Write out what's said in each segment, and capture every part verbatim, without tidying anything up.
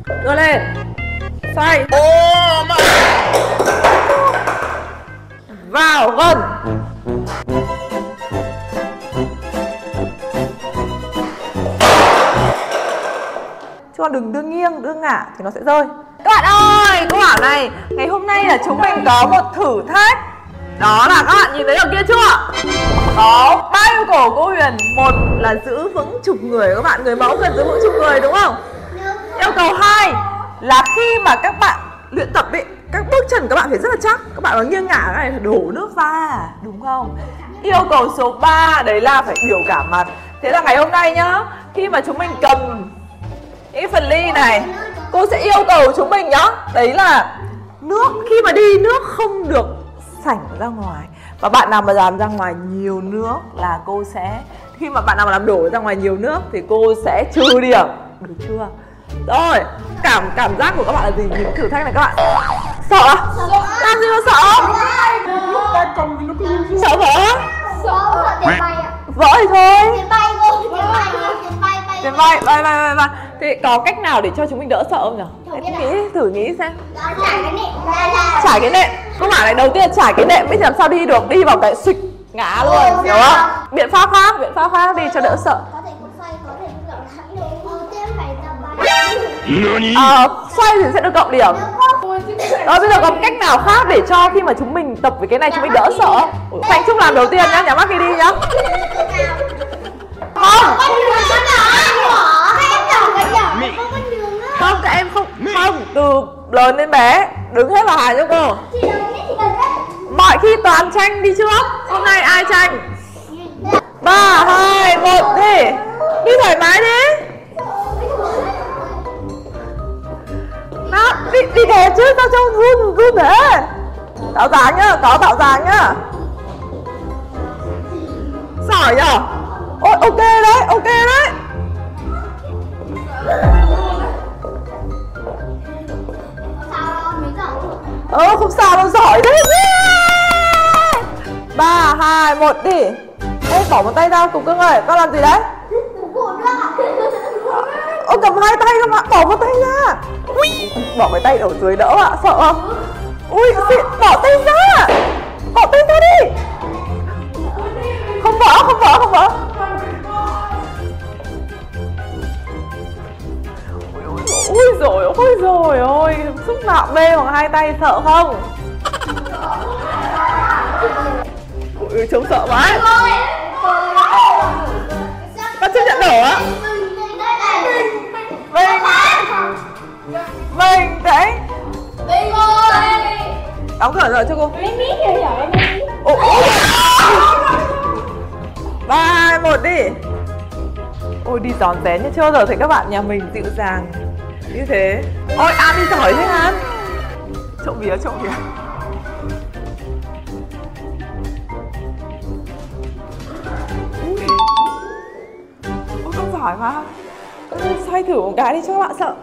Đưa lên. Xoay. Vào gần. Chứ còn đừng đưa nghiêng, đưa ngả thì nó sẽ rơi. Các bạn ơi, câu hỏi này, ngày hôm nay là chúng mình có một thử thách. Đó là các bạn nhìn thấy ở kia chưa? Có ba yêu cầu của cô Huyền. Một là giữ vững chục người. Các bạn, người mẫu cần giữ vững chục người đúng không? Yêu cầu hai là khi mà các bạn luyện tập ấy, các bước chân các bạn phải rất là chắc. Các bạn có nghiêng ngả cái này phải đổ nước ra, đúng không? Yêu cầu số ba đấy là phải biểu cảm mặt. Thế là ngày hôm nay nhá, khi mà chúng mình cầm những phần ly này, cô sẽ yêu cầu chúng mình nhá, đấy là nước, khi mà đi nước không được sảnh ra ngoài. Và bạn nào mà làm ra ngoài nhiều nước là cô sẽ, khi mà bạn nào mà làm đổ ra ngoài nhiều nước thì cô sẽ trừ điểm, được chưa? Rồi, cảm cảm giác của các bạn là gì? Những thử thách này các bạn sợ à? Làm gì mà sợ? Sợ vỡ? Sợ tiền bay ạ. Vỡ thì thôi. Tiền bay cô, tiền bay, tiền bay bay. Tiền bay, bay bay bay bay. Thì có cách nào để cho chúng mình đỡ sợ không nhỉ? Em nghĩ, thử nghĩ xem. Trải cái nệm. Trải cái nệm. Cô bảo này, đầu tiên trải cái nệm biết làm sao đi được, đi vào cái xịch ngã luôn, hiểu không? Biện pháp khác, biện pháp khác đi cho đỡ sợ. Có thể không xoay, có thể không động thẳng được. Đầu tiên phải tập bay. Ờ, xoay thì sẽ được cộng điểm. Rồi bây giờ có cách nào khác để cho khi mà chúng mình tập với cái này chúng mình đỡ sợ không? Thành Trung làm đầu tiên nhá, nhắm mắt kia đi nhá. Không. Không, các em không, không, từ lớn đến bé, đứng hết vào hàng cho cô. Mọi khi toàn tranh đi trước. Hôm nay ai tranh? Ba, hai, một, đi. Đi thoải mái đi. Nào, đi, đi đẹp chứ, sao trông run, run thế. Tạo dáng nhá, có tạo dáng nhá. Giỏi nhở? Ôi, ok đấy, ok đấy. Ờ, không sao đâu, giỏi đấy. Ba, hai, một, đi. Ê, bỏ một tay ra cùng cưng ơi, con làm gì đấy? Ô, cầm hai tay không ạ? Bỏ một tay ra. Ui, bỏ cái tay ở dưới đỡ ạ, sợ không? Ui, xịn, bỏ tay ra. Bỏ tay ra đi. Không vỡ, không vỡ, không vỡ. Ui dồi ôi rồi ôi, xúc nạo bê bằng hai tay sợ không? Ui, trông sợ quá. Con chưa nhận đổ á. Mình Mình đấy. Đóng cửa rồi cho cô. Ủa, ba, hai, một đi. Ôi đi giòn rén như chưa bao giờ thấy các bạn nhà mình dịu dàng như thế. Ôi An đi giỏi thế An. Trộm vía, trộm vía. Ui. Ôi con giỏi mà. Xoay thử một cái đi cho các bạn sợ.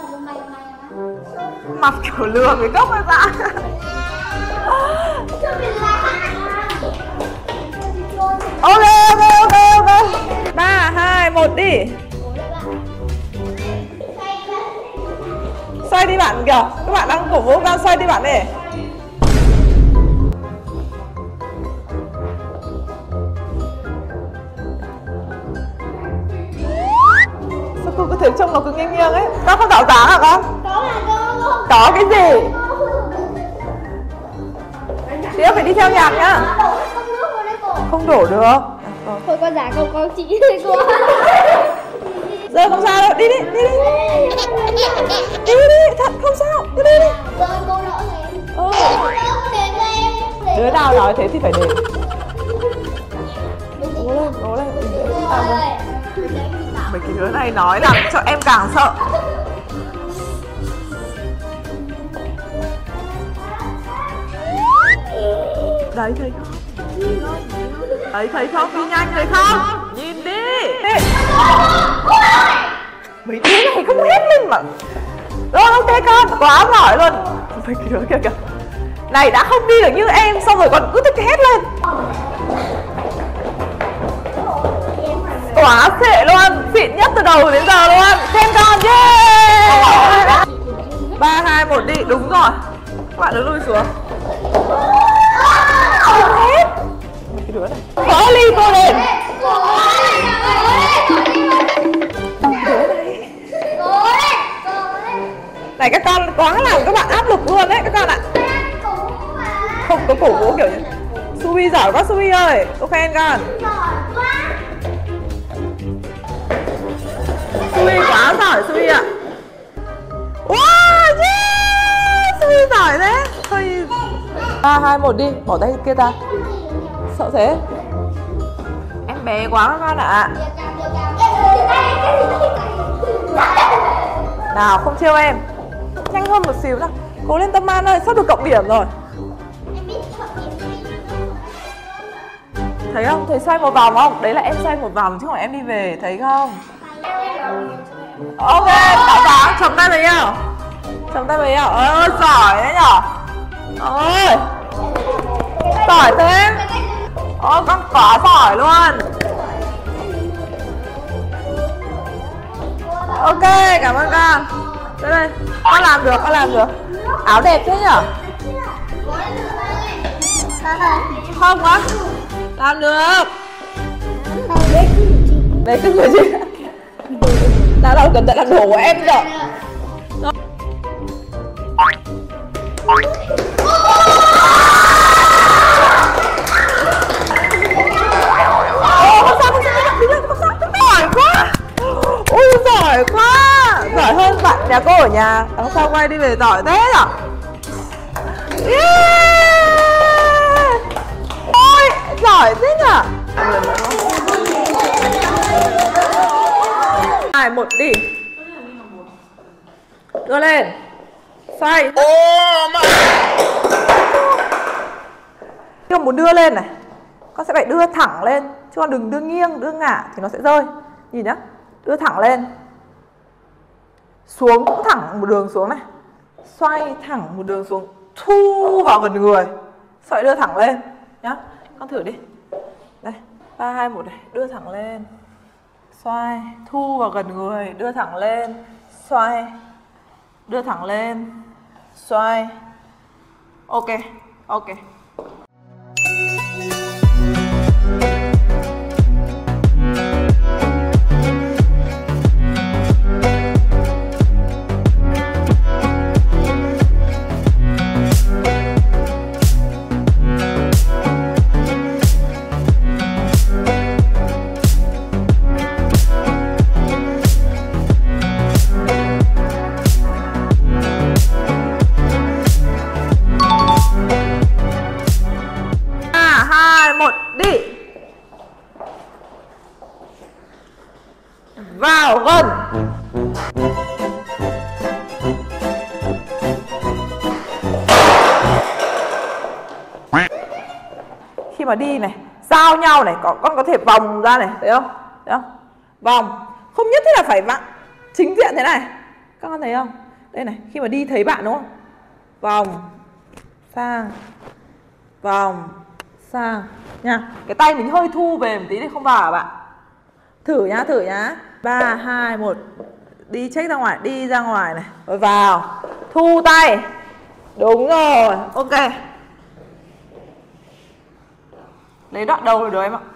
Mặt kiểu lừa cái gốc ra. Ok ok ok ok. Ba, hai, một đi. Xoay đi bạn kìa. Các bạn đang cổ vũ đang xoay đi bạn này. Sao cô có thể trông nó cứ nghiêng nghiêng ấy. Con không tạo dáng hả con? Có là có. Có cái gì? Tiếp phải đi theo nhạc nhá. Không đổ được. Thôi con giả không con chị cô. Rồi không sao đâu, đi đi, đi đi. Đi đi, thật không sao, đi đi đi. Rồi cô đỡ này. Ừ. Đỡ Đứa nào nói thế thì phải để. Cố lên, cố lên. Mấy cái đứa này nói làm cho em càng sợ. Đấy thấy không? Đấy thấy không? Đi nhanh thấy không? Nhìn đi. Mấy đứa này không hết lên mà. Rồi ok con, quá giỏi luôn. Mấy cái đứa kia kìa. Này đã không đi được như em xong rồi còn cứ thích hét lên. Quá xệ luôn, xịn nhất từ đầu đến giờ luôn. Khen con, yeah. đúng rồi. Các bạn đứng lui xuống. Không hết. Cái đứa này. Có ly cô lên. Này các con quá làm các bạn áp lực luôn đấy các con ạ. Không có cổ vũ kiểu như Sui giỏi quá Sui ơi. Cô khen con. Sui quá giỏi Sui ạ. Wow, yeah, Sui giỏi đấy. Thôi ba, hai, một đi. Bỏ tay kia ta. Sợ thế. Em bé quá các con ạ. Nào không trêu em. Nhanh hơn một xíu nào. Cố lên Tâm An ơi, sắp được cộng điểm rồi. Thấy không? Thấy xoay một vòng không? Đấy là em xoay một vòng chứ không phải em đi về, thấy không? Ok, bảo bảo, chồng tay với nhau. Chồng tay với nhau. Ơ, giỏi đấy nhở. Ôi giỏi thế. Ôi, con quá giỏi luôn. Ok, cảm ơn con. Đây đây, con làm được, con làm được. Áo đẹp thế nhở? Không á? Làm được. Đấy cứ người gì? Nào đâu cẩn thận làm đổ của em rồi. Giỏi quá. Ôi giỏi quá. Giỏi hơn bạn nhà cô ở nhà. Đằng sau quay đi về giỏi thế nhở? Yeah. Ôi giỏi thế nhở? Hai, một đi. Đưa lên. Xoay. Con muốn đưa lên này, con sẽ phải đưa thẳng lên. Chứ con đừng đưa nghiêng, đưa ngả thì nó sẽ rơi. Nhìn nhá. Đưa thẳng lên. Xuống cũng thẳng một đường xuống này. Xoay thẳng một đường xuống. Thu vào gần người. Xoay đưa thẳng lên nhá. Con thử đi. Đây, ba, hai, một này. Đưa thẳng lên. Xoay, thu vào gần người. Đưa thẳng lên. Xoay. Đưa thẳng lên. Xoay. Ok, ok. Vào gần. Khi mà đi này, giao nhau này, có con có thể vòng ra này, thấy không? Thấy không? Vòng. Không nhất thiết là phải vặn chính diện thế này. Các con thấy không? Đây này, khi mà đi thấy bạn đúng không? Vòng sang, vòng sang nha. Cái tay mình hơi thu về một tí để không vào hả bạn? Thử nhá, thử nhá. Ba, hai, một. Đi check ra ngoài, đi ra ngoài này. Rồi vào. Thu tay. Đúng rồi, ok. Lấy đoạn đầu rồi đứa em ạ.